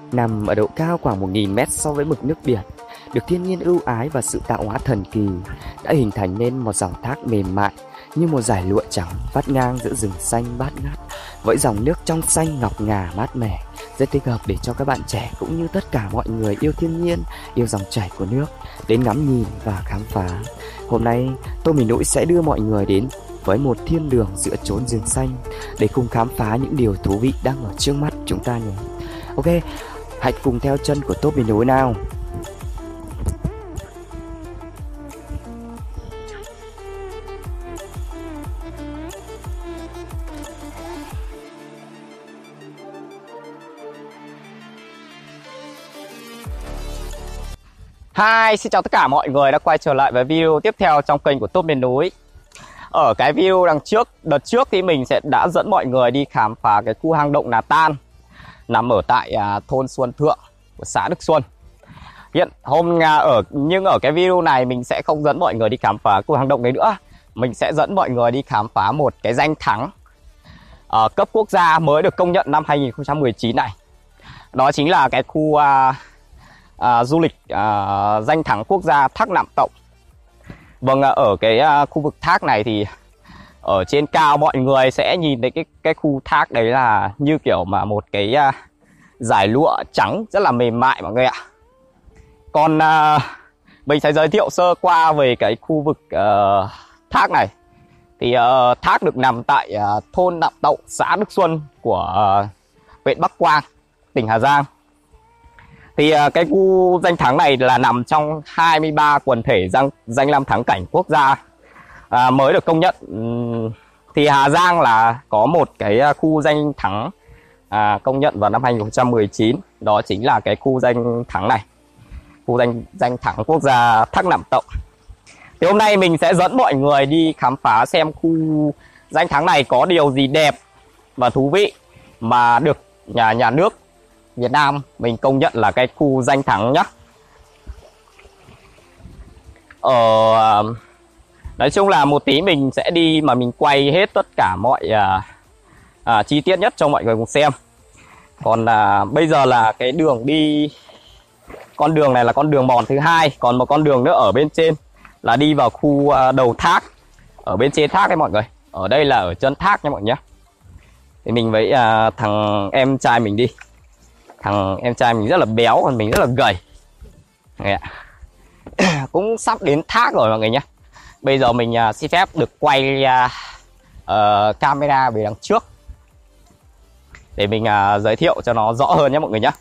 Nằm ở độ cao khoảng 1000 mét so với mực nước biển, được thiên nhiên ưu ái và sự tạo hóa thần kỳ đã hình thành nên một dòng thác mềm mại như một dải lụa trắng vắt ngang giữa rừng xanh bát ngát, với dòng nước trong xanh ngọc ngà mát mẻ, rất thích hợp để cho các bạn trẻ cũng như tất cả mọi người yêu thiên nhiên, yêu dòng chảy của nước đến ngắm nhìn và khám phá. Hôm nay tôi Mình Nũi sẽ đưa mọi người đến với một thiên đường giữa chốn rừng xanh để cùng khám phá những điều thú vị đang ở trước mắt chúng ta nhé. Ok, hãy cùng theo chân của Tốt Mình Nũi nào. Hi, xin chào tất cả mọi người đã quay trở lại với video tiếp theo trong kênh của Tốt Miền Núi. Ở cái video đợt trước thì mình đã dẫn mọi người đi khám phá cái khu hang động Nà Tan nằm ở tại thôn Xuân Thượng của xã Đức Xuân. Nhưng ở cái video này mình sẽ không dẫn mọi người đi khám phá khu hang động đấy nữa. Mình sẽ dẫn mọi người đi khám phá một cái danh thắng cấp quốc gia mới được công nhận năm 2019 này. Đó chính là cái khu du lịch danh thắng quốc gia Thác Nạm Tổng. Vâng, ở cái khu vực thác này thì ở trên cao mọi người sẽ nhìn thấy cái khu thác đấy là như kiểu mà một cái dải lụa trắng rất là mềm mại mọi người ạ. Còn mình sẽ giới thiệu sơ qua về cái khu vực thác này. Thì thác được nằm tại thôn Nạm Tậu, xã Đức Xuân của huyện Bắc Quang, tỉnh Hà Giang. Thì cái khu danh thắng này là nằm trong 23 quần thể danh lam thắng cảnh quốc gia mới được công nhận. Thì Hà Giang là có một cái khu danh thắng công nhận vào năm 2019. Đó chính là cái khu danh thắng này, khu danh thắng quốc gia Thác Nạm Tậu. Thì hôm nay mình sẽ dẫn mọi người đi khám phá xem khu danh thắng này có điều gì đẹp và thú vị mà được nhà nước Việt Nam mình công nhận là cái khu danh thắng nhá. Nói chung là một tí mình sẽ đi mà mình quay hết tất cả mọi chi tiết nhất cho mọi người cùng xem. Còn bây giờ là cái đường đi, con đường này là con đường mòn thứ hai, còn một con đường nữa ở bên trên là đi vào khu đầu thác, ở bên trên thác đấy mọi người. Ở đây là ở chân thác nha mọi người nhé. Thì mình với thằng em trai mình đi. Thằng em trai mình rất là béo, còn mình rất là gầy. Cũng sắp đến thác rồi mọi người nhé. Bây giờ mình xin phép được quay camera về đằng trước để mình giới thiệu cho nó rõ hơn nhé mọi người nhé.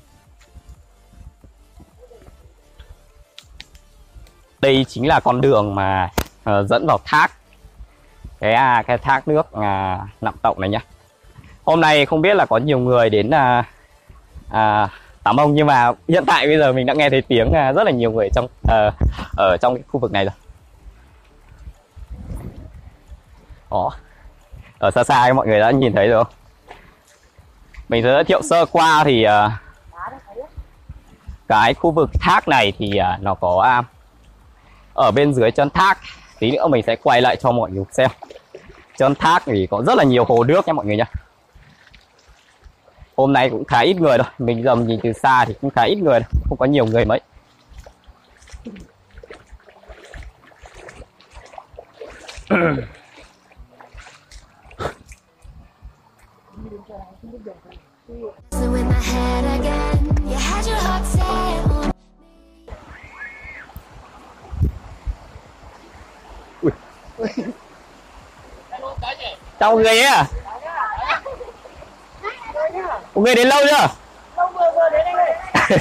Đây chính là con đường mà dẫn vào thác, cái thác nước Nạm Tậu này nhé. Hôm nay không biết là có nhiều người đến tắm không, nhưng mà hiện tại bây giờ mình đã nghe thấy tiếng rất là nhiều người ở trong cái khu vực này rồi. Đó, ở xa xa mọi người đã nhìn thấy rồi không? Mình giới thiệu sơ qua thì cái khu vực thác này thì nó có ở bên dưới chân thác, tí nữa mình sẽ quay lại cho mọi người xem. Chân thác thì có rất là nhiều hồ nước nha mọi người nhé. Hôm nay cũng khá ít người thôi, mình giờ nhìn từ xa thì cũng khá ít người thôi, không có nhiều người mấy. Chào mọi người nhé. Mọi người đến lâu chưa? Vừa đến đây.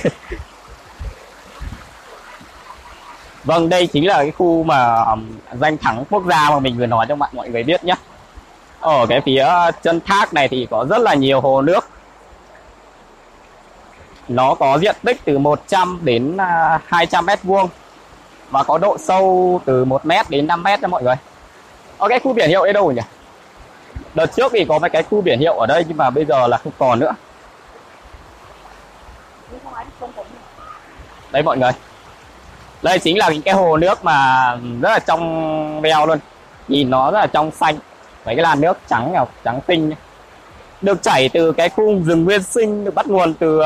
Vâng, đây chính là cái khu mà danh thắng quốc gia mà mình vừa nói cho mọi người biết nhé. Ở cái phía chân thác này thì có rất là nhiều hồ nước. Nó có diện tích từ 100 đến 200 mét vuông và có độ sâu từ 1 mét đến 5 mét nha mọi người. Ở cái khu biển hiệu đây đâu nhỉ? Đợt trước thì có mấy cái khu biển hiệu ở đây nhưng mà bây giờ là không còn nữa. Đây mọi người, đây chính là cái hồ nước mà rất là trong veo luôn, nhìn nó rất là trong xanh, mấy cái làn nước trắng ngọc trắng tinh. được chảy từ cái khu rừng nguyên sinh, được bắt nguồn từ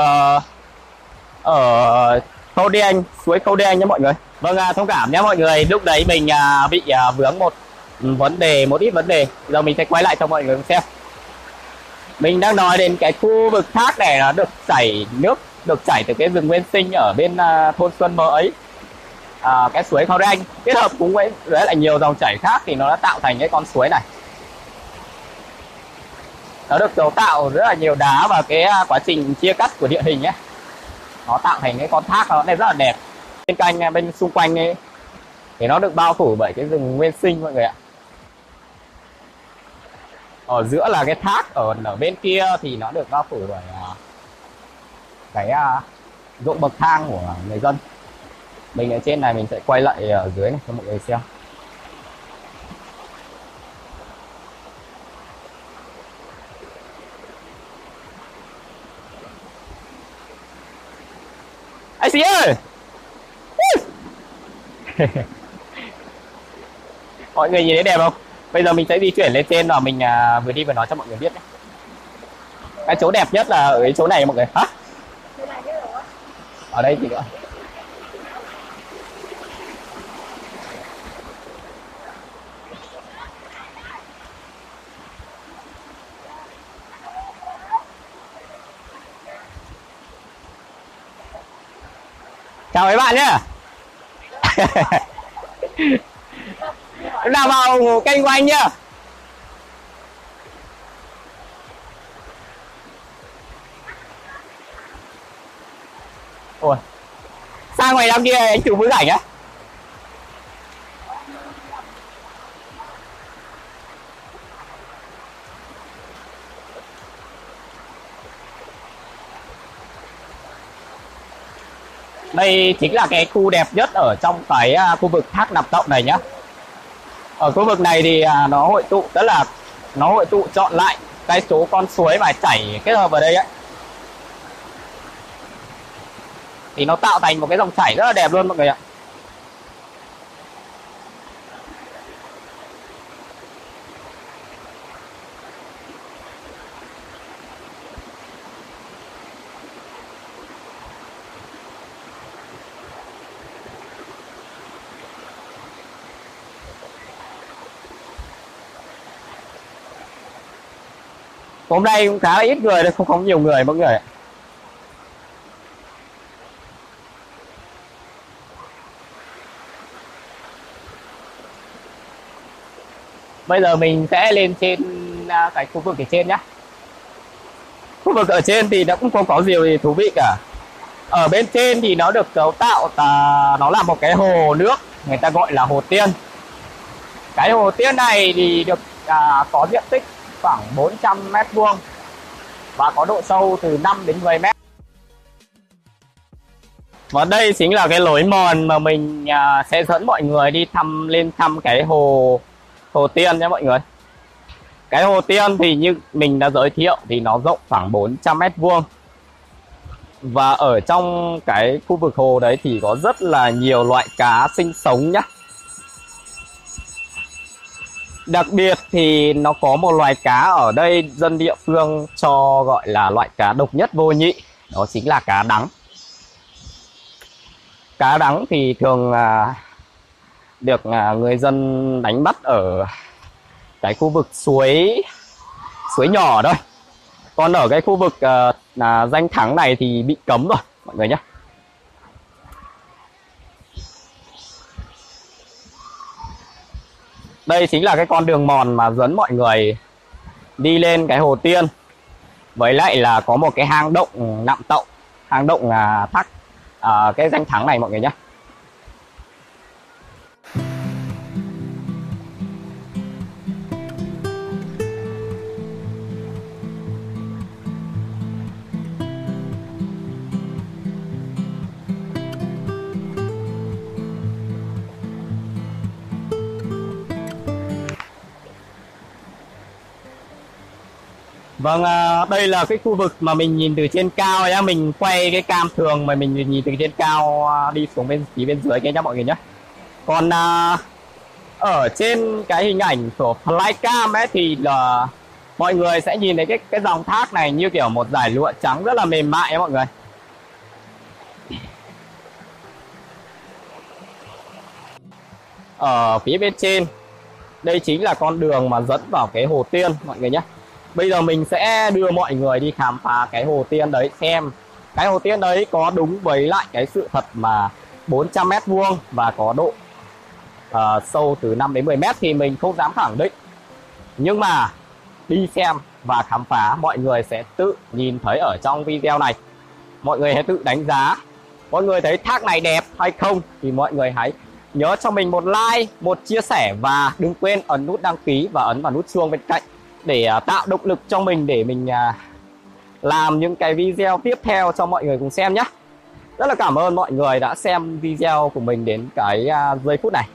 ở Khâu Đê Anh, suối Khâu Đê Anh nhé mọi người. Vâng, thông cảm nhé mọi người, lúc đấy mình bị vướng một ít vấn đề. Giờ mình sẽ quay lại cho mọi người xem. Mình đang nói đến cái khu vực thác này, nó được chảy nước, được chảy từ cái rừng nguyên sinh ở bên thôn Xuân Mơ ấy, cái suối Khâu Đê Anh kết hợp cùng với lại nhiều dòng chảy khác thì nó đã tạo thành cái con suối này. Nó được cấu tạo rất là nhiều đá và cái quá trình chia cắt của địa hình ấy, nó tạo thành cái con thác nó này rất là đẹp. Bên xung quanh ấy thì nó được bao phủ bởi cái rừng nguyên sinh mọi người ạ. Ở giữa là cái thác, ở bên kia thì nó được bao phủ bởi cái ruộng bậc thang của người dân. Mình ở trên này mình sẽ quay lại ở dưới này cho mọi người xem. Anh Sĩ ơi! Mọi người nhìn thấy đẹp không? Bây giờ mình sẽ di chuyển lên trên và mình vừa đi vừa nói cho mọi người biết nhé. Cái chỗ đẹp nhất là ở cái chỗ này mọi người. Hả? Ở đây thì nữa. Chào mấy bạn nhé. Nào vào kênh của anh nhá. Ôi, sang ngoài đằng kia anh chụp với ảnh á. Đây chính là cái khu đẹp nhất ở trong cái khu vực thác Nạm Tậu này nhá. Ở khu vực này thì nó hội tụ, tức là nó hội tụ chọn lại cái số con suối mà chảy kết hợp vào đây ấy, thì nó tạo thành một cái dòng chảy rất là đẹp luôn mọi người ạ. Hôm nay cũng khá là ít người đấy, không có nhiều người mọi người ạ. Bây giờ mình sẽ lên trên cái khu vực ở trên nhá. Khu vực ở trên thì nó cũng không có gì thú vị cả. Ở bên trên thì nó được cấu tạo nó là một cái hồ nước, người ta gọi là hồ Tiên. Cái hồ Tiên này thì được có diện tích khoảng 400 mét vuông và có độ sâu từ 5 đến 10 mét. Và đây chính là cái lối mòn mà mình sẽ dẫn mọi người đi lên thăm cái hồ Tiên nhé mọi người. Cái hồ Tiên thì như mình đã giới thiệu thì nó rộng khoảng 400 mét vuông. Và ở trong cái khu vực hồ đấy thì có rất là nhiều loại cá sinh sống nhá. Đặc biệt thì nó có một loài cá ở đây dân địa phương cho gọi là loại cá độc nhất vô nhị, đó chính là cá đắng. Cá đắng thì thường được người dân đánh bắt ở cái khu vực suối nhỏ thôi. Còn ở cái khu vực danh thắng này thì bị cấm rồi mọi người nhé. Đây chính là cái con đường mòn mà dẫn mọi người đi lên cái hồ Tiên. Với lại là có một cái hang động Nạm Tậu, hang động thác cái danh thắng này mọi người nhé. Vâng, đây là cái khu vực mà mình nhìn từ trên cao nhá. Mình quay cái cam thường mà mình nhìn từ trên cao đi xuống bên dưới kia nhá mọi người nhé. Còn ở trên cái hình ảnh của flycam ấy thì là mọi người sẽ nhìn thấy cái dòng thác này như kiểu một dải lụa trắng rất là mềm mại ấy mọi người. Ở phía bên trên đây chính là con đường mà dẫn vào cái Hồ Tiên mọi người nhé. Bây giờ mình sẽ đưa mọi người đi khám phá cái Hồ Tiên đấy, xem cái Hồ Tiên đấy có đúng với lại cái sự thật mà 400 m² và có độ sâu từ 5 đến 10 m thì mình không dám khẳng định. Nhưng mà đi xem và khám phá mọi người sẽ tự nhìn thấy ở trong video này. Mọi người hãy tự đánh giá. Mọi người thấy thác này đẹp hay không thì mọi người hãy nhớ cho mình một like, một chia sẻ và đừng quên ấn nút đăng ký và ấn vào nút chuông bên cạnh để tạo động lực cho mình để mình làm những cái video tiếp theo cho mọi người cùng xem nhé. Rất là cảm ơn mọi người đã xem video của mình đến cái giây phút này.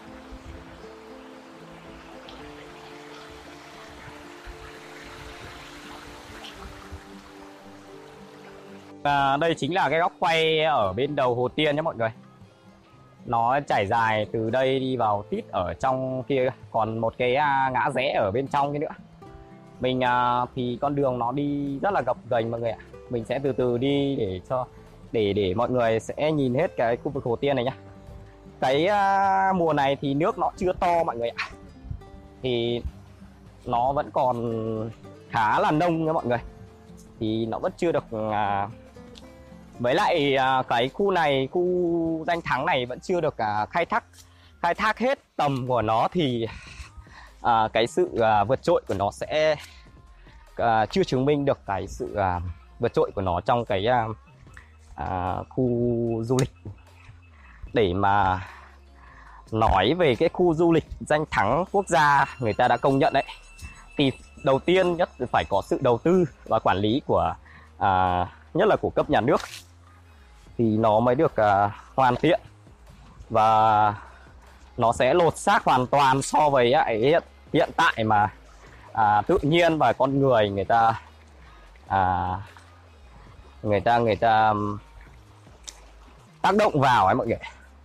Đây chính là cái góc quay ở bên đầu Hồ Tiên nhé mọi người. Nó trải dài từ đây đi vào tít ở trong kia, còn một cái ngã rẽ ở bên trong kia nữa. Mình thì con đường nó đi rất là gập ghềnh mọi người ạ. Mình sẽ từ từ đi để mọi người sẽ nhìn hết cái khu vực Hồ Tiên này nhá. Cái mùa này thì nước nó chưa to mọi người ạ. Thì nó vẫn còn khá là nông nha mọi người. Thì nó vẫn chưa được với lại cái khu này, khu danh thắng này vẫn chưa được khai thác hết tầm của nó thì cái sự vượt trội của nó sẽ chưa chứng minh được cái sự vượt trội của nó trong cái khu du lịch. Để mà nói về cái khu du lịch danh thắng quốc gia người ta đã công nhận đấy, thì đầu tiên nhất phải có sự đầu tư và quản lý của nhất là của cấp nhà nước thì nó mới được hoàn thiện và nó sẽ lột xác hoàn toàn so với hiện tại mà tự nhiên và con người người ta tác động vào ấy mọi người.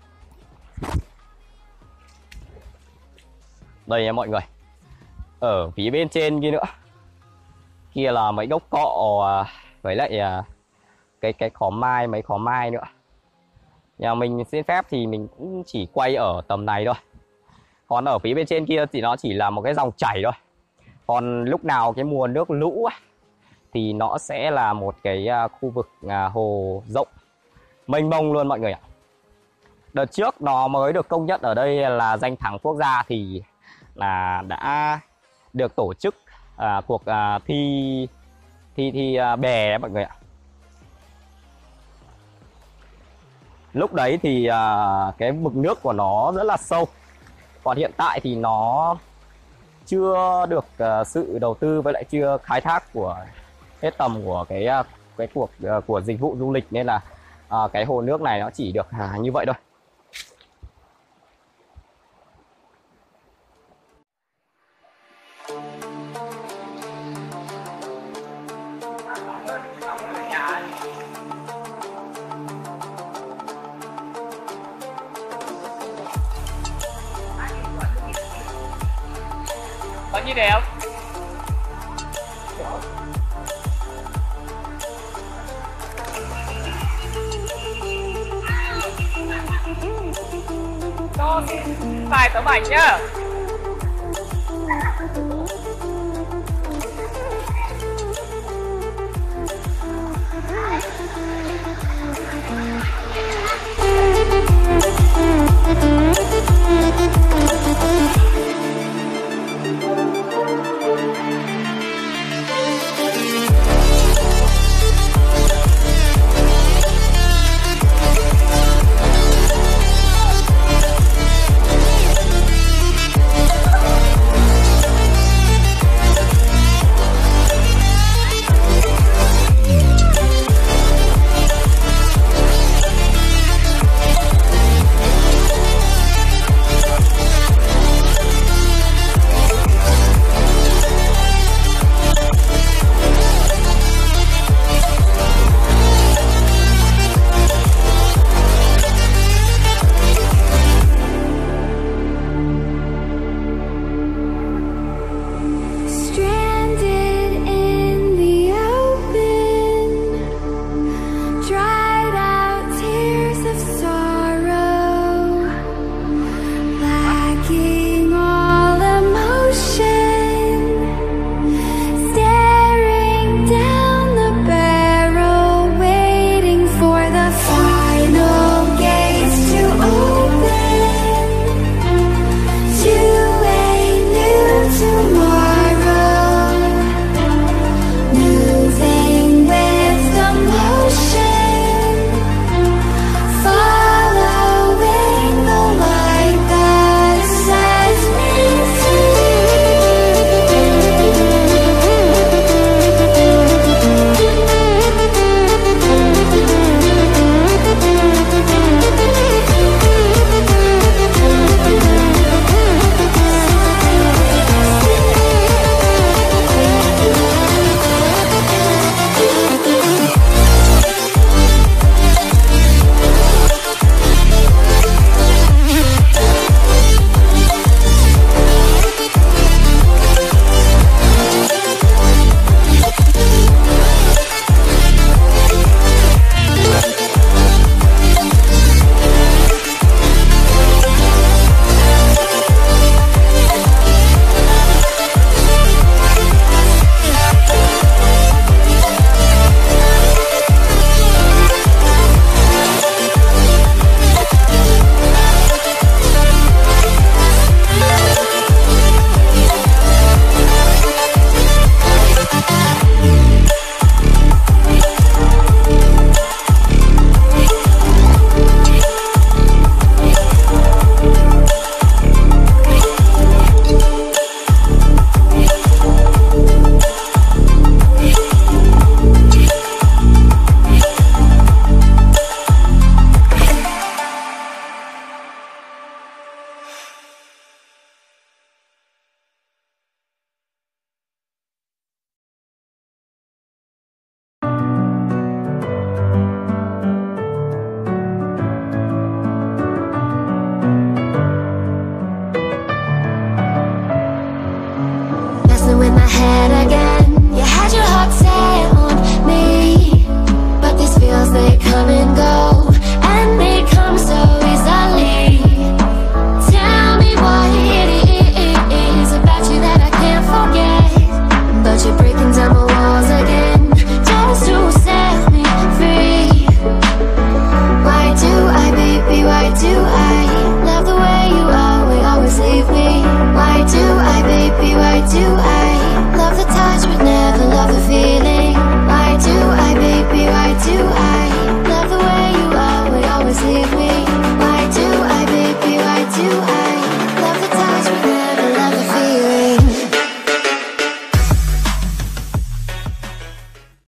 Đây nha mọi người, ở phía bên trên kia nữa, kia là mấy gốc cọ với lại cái khóm mai, mấy khóm mai nữa. Nhà mình xin phép thì mình cũng chỉ quay ở tầm này thôi. Còn ở phía bên trên kia thì nó chỉ là một cái dòng chảy thôi. Còn lúc nào cái mùa nước lũ thì nó sẽ là một cái khu vực hồ rộng mênh mông luôn mọi người ạ. Đợt trước nó mới được công nhận ở đây là danh thắng quốc gia thì là đã được tổ chức cuộc thi bè mọi người ạ. Lúc đấy thì cái mực nước của nó rất là sâu. Còn hiện tại thì nó chưa được sự đầu tư với lại chưa khai thác của hết tầm của cái cuộc của dịch vụ du lịch, nên là cái hồ nước này nó chỉ được như vậy thôi. Có như đẹp. Cho xin vài tấm ảnh nhá.